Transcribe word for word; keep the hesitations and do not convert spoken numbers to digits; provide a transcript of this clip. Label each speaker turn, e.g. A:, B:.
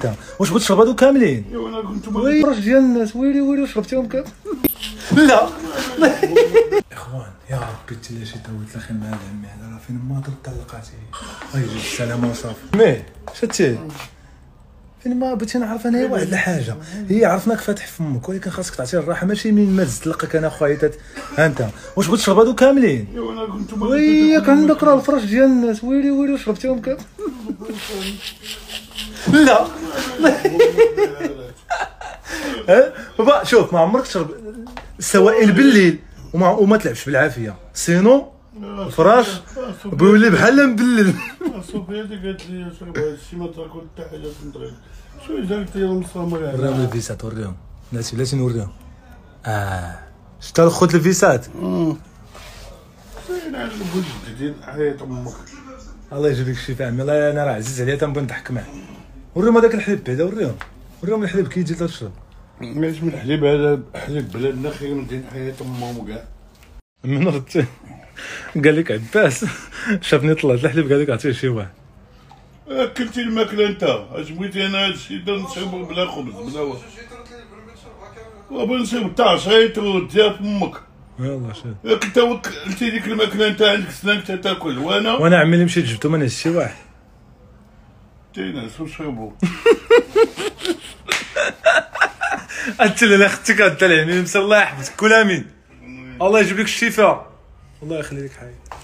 A: انت واش بغيت تشرب هادو كاملين؟
B: ايوا انا كنت
A: ويلي ديال الناس ويلي ويلي شربتيهم كامل. لا اخوان يا ربي تلا شي دويت الاخي مع عمي على راه فين ما ضربت طلقاتي غيجي السلامه وصافي. مي شتي فين ما بغيتي نعرف انا واحد الحاجه، هي عرفناك فاتح فمك ولكن خاصك تعطي الراحه، ماشي من ما تزت لقاك انا خويا ها انت واش بغيت تشرب هادو كاملين؟
B: ايوا انا كنت
A: وياك عندك راه الفرش ديال الناس ويلي ويلي شربتيهم كامل. لا ها بابا شوف ما عمرك تشرب السوائل بالليل وما وما تلعبش بالعافيه سينو الفراش بيولي بحال مبلل.
B: صوفيا اللي قالت لي شرب هذا الشيء ما تاكل حتى حاجه تنطغي شويه جابت لي المصامه.
A: وريهم الفيسات وريهم بلاتي بلاتي نوريهم. اه شتا خوت الفيسات.
B: امم انا عندي بوج جديد حياة امك.
A: الله يجيب لك الشفاء عمي، الله انا راه عزيز عليا تنبغي نضحك معاه. وريهم هذاك الحليب بعدا وريهم وريهم الحليب كيجي تشرب.
B: ماشي من الحليب هذا حليب بلادنا خير من دين حياة امهم وكاع.
A: من ردت قال لك عباس شافني طلعت الحليب قال لك عطيه شي واحد.
B: اكلتي الماكله انت اش بغيتي انا هادشي دير نشربو بلا خبز بلا والو وبغي نشرب حتى عصير وديها في امك.
A: يلاه شاد
B: ياك انت وكلتي ديك الماكله انت عندك سنانك تاكل وانا
A: وانا عمي اللي مشيت جبتو ما نهز شي واحد.
B: تيناس وشربو
A: انت اللي اختك انت العميم الله يحفظك كل امين الله يجيب لك الشفاء الله يخلي لك حي.